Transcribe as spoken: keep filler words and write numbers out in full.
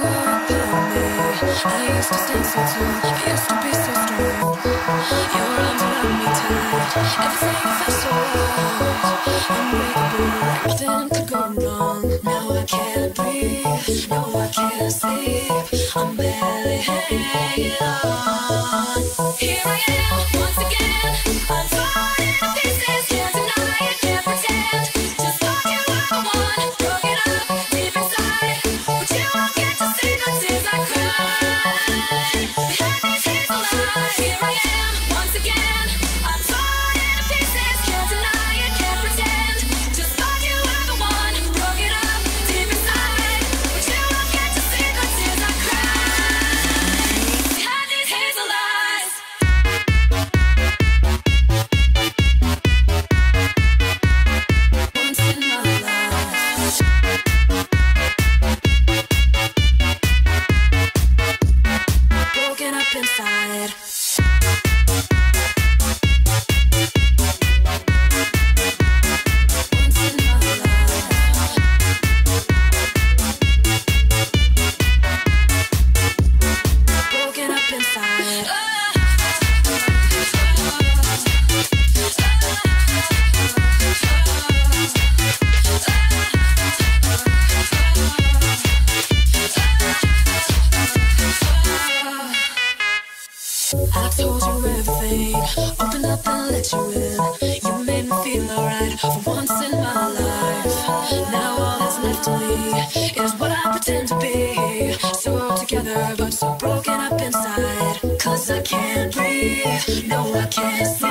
I used to stand so tall, I used to be so strong. Your arms around me tight, everything felt so right. Unbreakable, like nothing could go wrong. Now I can't breathe, now I can't sleep. I'm barely hanging on. Here I am, once again, I'm falling to pieces. Can't deny it, can't pretend. Just thought you were the one, broken up deep inside. But you won't get to see the tears I cried. Behind these hazel eyes, here I am, once again, I'm falling to pieces. Can't deny it, can't pretend. Just thought you were the one, broken up deep inside. But you won't get to see the tears I cried. Behind these hazel eyes. Once in my life, broken up inside. Once in my life, broken up inside. I told you everything, opened up and let you in. You made me feel alright for once in my life. Now all that's left of me is what I pretend to be. So together but so broken up inside. Cause I can't breathe, no I can't see.